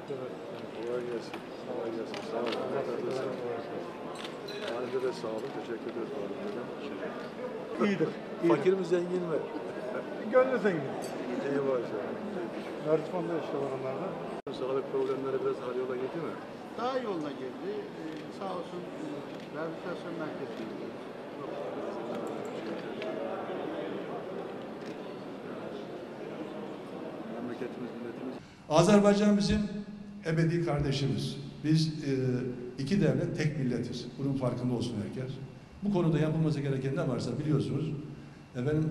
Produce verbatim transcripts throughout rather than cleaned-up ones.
Teşekkür ederim. Kolay gelsin. Kolay gelsin. Sağ olun. Sağ olun. Halinde de sağ olun. Teşekkür ederiz. İyidir. Fakir mi zengin mi? Gönlü zengin. İyi maşallah. Narçman'da yaşıyorlar onlar da. Sağlık problemleri biraz hal yola gitti mi? Daha yoluna girdi. Ee, sağ olsun rehabilitasyon merkezi. Memleketimiz, milletimiz. Azerbaycan bizim ebedi kardeşimiz. Biz e, iki devlet, tek milletiz. Bunun farkında olsun herkes. Bu konuda yapılması gereken ne varsa biliyorsunuz. Efendim,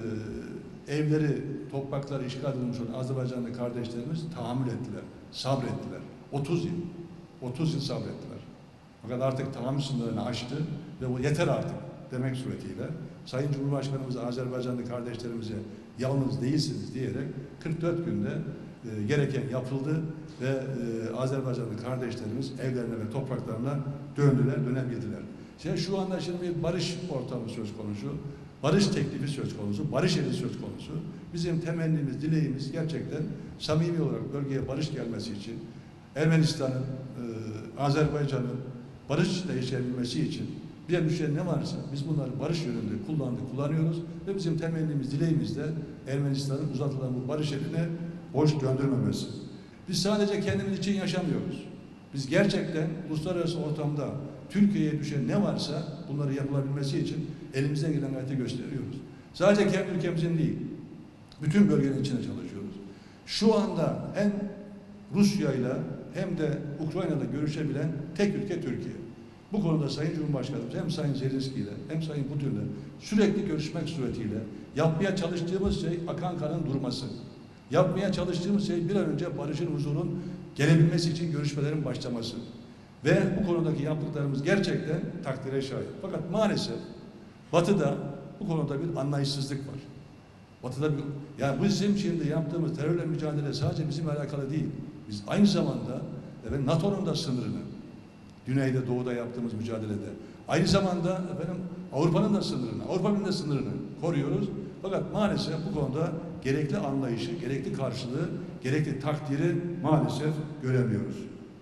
e, evleri, toprakları işgal edilmiş olan Azerbaycanlı kardeşlerimiz tahammül ettiler, sabrettiler. otuz yıl, otuz yıl sabrettiler. Fakat artık tahammül sınırlarını aştı ve bu yeter artık demek suretiyle Sayın Cumhurbaşkanımız Azerbaycanlı kardeşlerimize yalnız değilsiniz diyerek kırk dört günde e, gereken yapıldı ve e, Azerbaycanlı kardeşlerimiz evlerine ve topraklarına döndüler, dönebildiler. Şimdi şu anda şimdi bir barış ortamı söz konusu, barış teklifi söz konusu, barış eli söz konusu. Bizim temennimiz, dileğimiz gerçekten samimi olarak bölgeye barış gelmesi için, Ermenistan'ın, e, Azerbaycan'ın barış içinde yaşayabilmesi için bir düşen ne varsa biz bunları barış yönünde kullandık, kullanıyoruz ve bizim temennimiz, dileğimiz de Ermenistan'ın uzatılan bu barış eline boş döndürmemesi. Biz sadece kendimiz için yaşamıyoruz. Biz gerçekten uluslararası ortamda Türkiye'ye düşen ne varsa bunları yapılabilmesi için elimizden gelen gayreti gösteriyoruz. Sadece kendi ülkemizin değil, bütün bölgenin içine çalışıyoruz. Şu anda hem Rusya ile hem de Ukrayna'da görüşebilen tek ülke Türkiye. Bu konuda Sayın Cumhurbaşkanımız hem Sayın Zelenski ile hem Sayın Putin'le sürekli görüşmek suretiyle yapmaya çalıştığımız şey akan kanın durması. Yapmaya çalıştığımız şey bir an önce barışın, huzurun gelebilmesi için görüşmelerin başlaması. Ve bu konudaki yaptıklarımız gerçekten takdire şayan. Fakat maalesef Batı'da bu konuda bir anlayışsızlık var. Batı'da bir, yani bizim şimdi yaptığımız terörle mücadele sadece bizimle alakalı değil. Biz aynı zamanda evet, NATO'nun da sınırını, güneyde, doğuda yaptığımız mücadelede, aynı zamanda efendim, Avrupa'nın da sınırını, Avrupa Birliği'nin de sınırını koruyoruz. Fakat maalesef bu konuda gerekli anlayışı, gerekli karşılığı, gerekli takdiri maalesef göremiyoruz.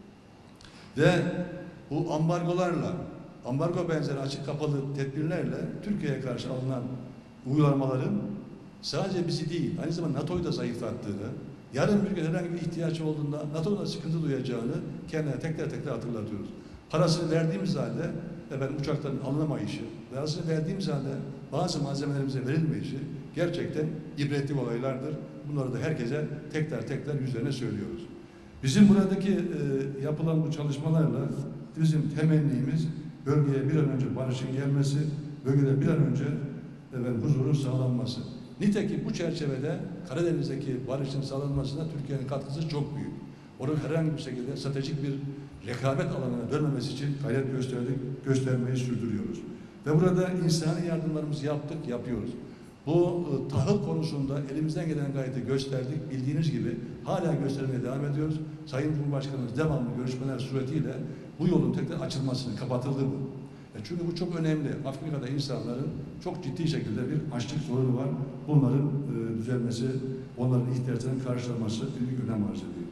Ve bu ambargolarla, ambargo benzeri açık kapalı tedbirlerle Türkiye'ye karşı alınan uygulamaların sadece bizi değil, aynı zamanda NATO'yu da zayıflattığını, yarın bir gün herhangi bir ihtiyaç olduğunda NATO'da sıkıntı duyacağını kendine tekrar tekrar hatırlatıyoruz. Parasını verdiğimiz halde efendim, uçakların alınamayışı, parasını verdiğimiz halde bazı malzemelerimize verilmeyişi gerçekten ibretli olaylardır. Bunları da herkese tekrar tekrar yüzlerine söylüyoruz. Bizim buradaki e, yapılan bu çalışmalarla bizim temennimiz bölgeye bir an önce barışın gelmesi, bölgede bir an önce efendim, huzurun sağlanması. Nitekim bu çerçevede Karadeniz'deki barışın sağlanmasına Türkiye'nin katkısı çok büyük. Onun herhangi bir şekilde stratejik bir rekabet alanına dönmemesi için gayret gösterdik, göstermeyi sürdürüyoruz. Ve burada insani yardımlarımızı yaptık, yapıyoruz. Bu e, tahıl konusunda elimizden gelen gayreti gösterdik. Bildiğiniz gibi hala göstermeye devam ediyoruz. Sayın Cumhurbaşkanımız devamlı görüşmeler suretiyle bu yolun tekrar açılmasını, kapatıldı bu. E çünkü bu çok önemli. Afrika'da insanların çok ciddi şekilde bir açlık sorunu var. Bunların e, düzelmesi, onların ihtiyaçlarının karşılanması büyük önem arz ediyor.